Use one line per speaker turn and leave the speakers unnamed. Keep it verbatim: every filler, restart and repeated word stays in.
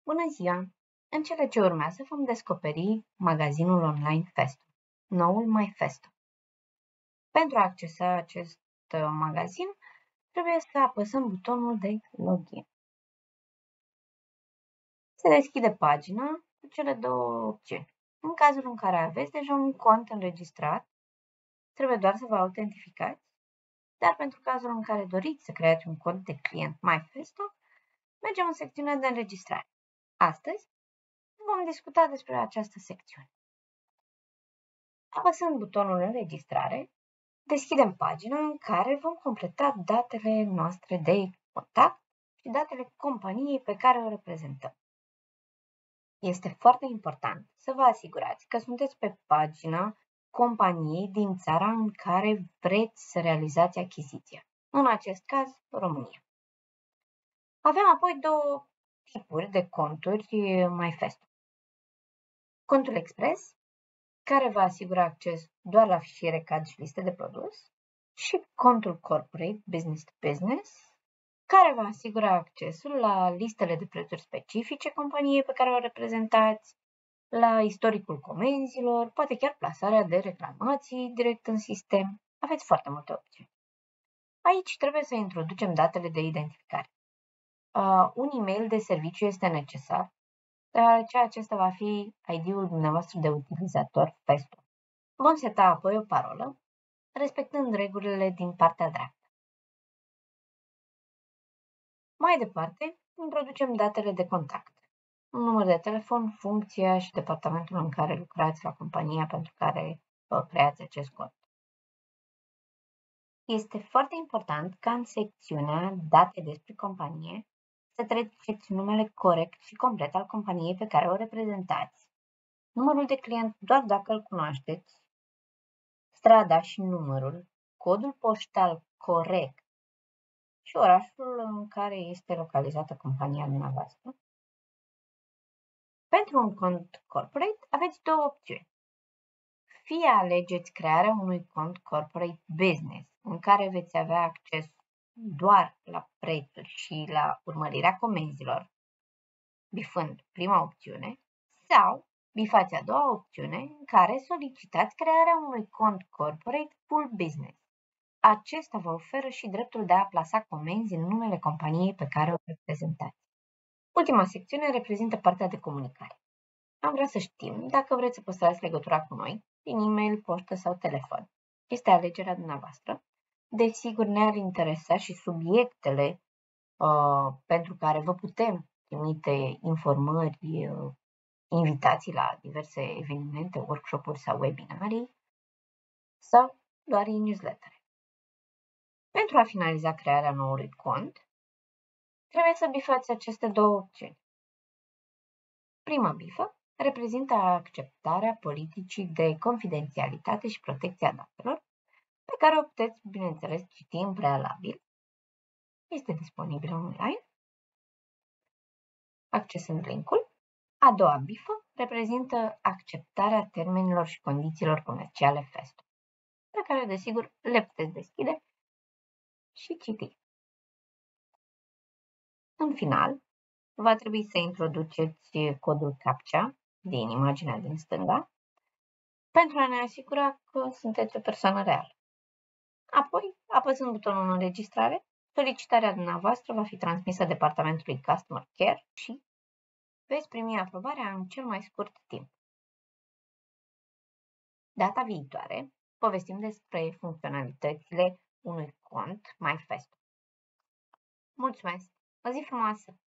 Bună ziua! În cele ce urmează vom descoperi magazinul online Festo, noul MyFesto. Pentru a accesa acest magazin, trebuie să apăsăm butonul de login. Se deschide pagina cu cele două opțiuni. În cazul în care aveți deja un cont înregistrat, trebuie doar să vă autentificați, dar pentru cazul în care doriți să creați un cont de client MyFesto, mergem în secțiunea de înregistrare. Astăzi vom discuta despre această secțiune. Apăsând butonul înregistrare, deschidem pagina în care vom completa datele noastre de contact și datele companiei pe care o reprezentăm. Este foarte important să vă asigurați că sunteți pe pagina companiei din țara în care vreți să realizați achiziția, în acest caz România. Avem apoi două tipuri de conturi MyFesto. Contul Express, care va asigura acces doar la fișiere C A D și liste de produs, și contul Corporate Business to Business, care va asigura accesul la listele de prețuri specifice companiei pe care o reprezentați, la istoricul comenzilor, poate chiar plasarea de reclamații direct în sistem. Aveți foarte multe opțiuni. Aici trebuie să introducem datele de identificare. Uh, un e-mail de serviciu este necesar, deoarece acesta va fi I D-ul dumneavoastră de utilizator Festo. Vom seta apoi o parolă, respectând regulile din partea dreaptă. Mai departe, introducem datele de contact, un număr de telefon, funcția și departamentul în care lucrați la compania pentru care vă creați acest cont. Este foarte important ca în secțiunea Date despre companie să treceți numele corect și complet al companiei pe care o reprezentați, numărul de client doar dacă îl cunoașteți, strada și numărul, codul poștal corect și orașul în care este localizată compania dumneavoastră. Pentru un cont corporate aveți două opțiuni. Fie alegeți crearea unui cont corporate business, în care veți avea acces doar la prețuri și la urmărirea comenzilor, bifând prima opțiune, sau bifați a doua opțiune, în care solicitați crearea unui cont corporate full business. Acesta vă oferă și dreptul de a plasa comenzi în numele companiei pe care o reprezentați. Ultima secțiune reprezintă partea de comunicare. Am vrea să știm dacă vreți să păstrați legătura cu noi, prin e-mail, poștă sau telefon. Este alegerea dumneavoastră. Desigur, ne-ar interesa și subiectele uh, pentru care vă putem trimite informări, uh, invitații la diverse evenimente, workshop-uri sau webinarii, sau doar e-newsletter. Pentru a finaliza crearea noului cont, trebuie să bifați aceste două opțiuni. Prima bifă reprezintă acceptarea politicii de confidențialitate și protecția datelor, pe care o puteți, bineînțeles, citi în prealabil. Este disponibilă online, accesând linkul. A doua bifă reprezintă acceptarea termenilor și condițiilor comerciale Festo, pe care, desigur, le puteți deschide și citi. În final, va trebui să introduceți codul CAPTCHA din imaginea din stânga pentru a ne asigura că sunteți o persoană reală. Apoi, apăsând butonul înregistrare, solicitarea dumneavoastră va fi transmisă departamentului Customer Care și veți primi aprobarea în cel mai scurt timp. Data viitoare, povestim despre funcționalitățile unui cont MyFesto. Mulțumesc! O zi frumoasă!